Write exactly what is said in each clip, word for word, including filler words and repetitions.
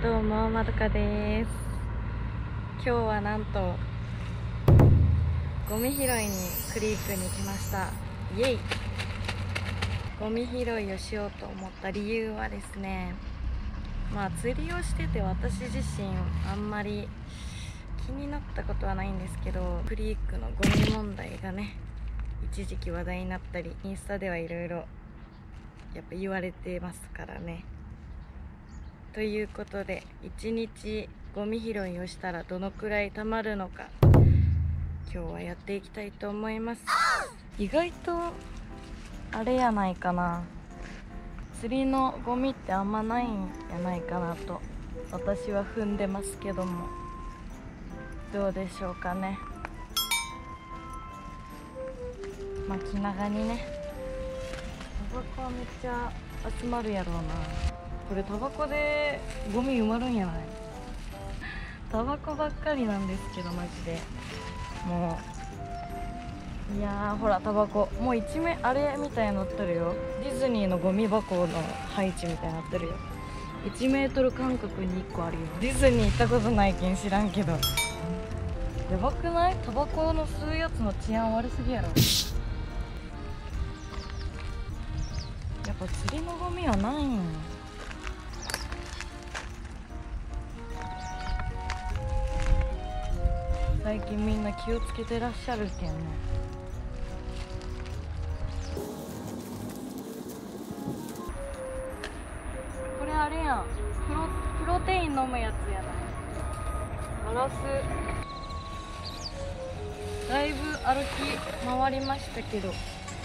どうもまどかです。今日はなんとゴミ拾いにクリークに来ました。イエイ。ゴミ拾いをしようと思った理由はですね、まあ釣りをしてて私自身あんまり気になったことはないんですけど、クリークのゴミ問題がね一時期話題になったり、インスタではいろいろやっぱ言われてますからね。ということで、いちにちゴミ拾いをしたらどのくらいたまるのか今日はやっていきたいと思います。意外とあれやないかな、釣りのゴミってあんまないんやないかなと私は踏んでますけども、どうでしょうかね。まあ気長にね。タバコはめっちゃ集まるやろうな。これタバコでゴミ埋まるんやない？タバコばっかりなんですけど、マジでもう、いやーほらタバコもう一面あれみたいになってるよ。ディズニーのゴミ箱の配置みたいになってるよ。いちメートル間隔にいっこあるよ。ディズニー行ったことないけん知らんけど、やばくない？タバコの吸うやつの治安悪すぎやろ。やっぱ釣りのゴミはないんや。最近みんな気をつけてらっしゃるけんね。これあれやん、プロ、プロテイン飲むやつやない。ガラスだいぶ歩き回りましたけど、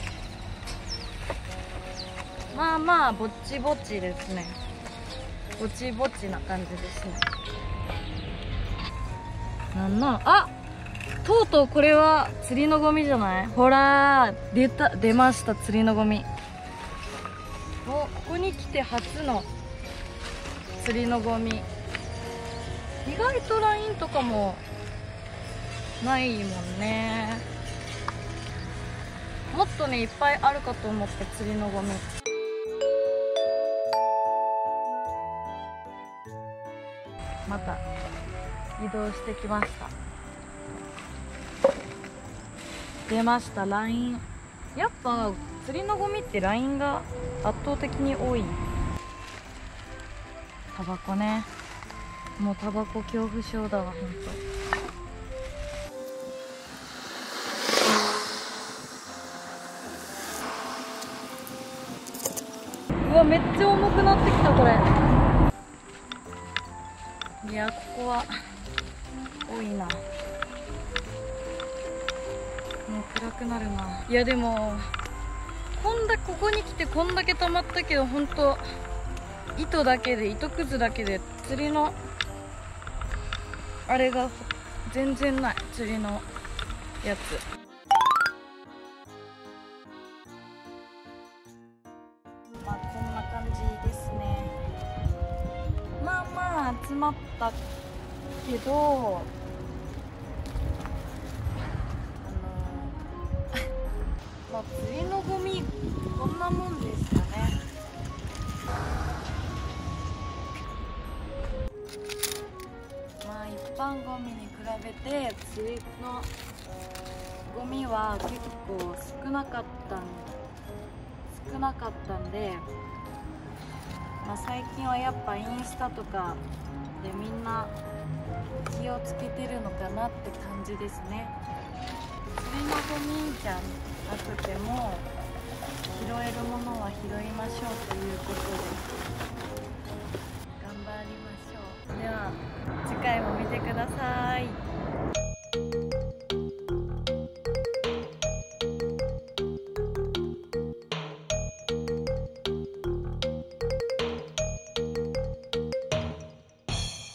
まあまあぼちぼちですね。ぼちぼちな感じですね。なんなん、あ、とうとうこれは釣りのゴミじゃない？ほらー、出た、出ました釣りのゴミ。お、ここに来て初の釣りのゴミ。意外とラインとかもないもんね。もっとねいっぱいあるかと思って釣りのゴミ。また移動してきました。出ましたライン。やっぱ釣りのゴミってラインが圧倒的に多い。タバコね、もうタバコ恐怖症だわほんと。うわめっちゃ重くなってきたこれ。いやここは多いな。もう暗くなるな。いやでもこんだけここに来てこんだけ溜まったけど、ほんと糸だけで、糸くずだけで釣りのあれが全然ない。釣りのやつまあこんな感じですね。まあまあ集まったけど、まあ、釣りのゴミこんなもんですかね。まあ一般ゴミに比べて釣りのゴミは結構少なかったん少なかったんで、まあ、最近はやっぱインスタとかでみんな気をつけてるのかなって感じですね。釣りのゴミじゃなくても拾えるものは拾いましょうということで頑張りましょう。では次回も見てください。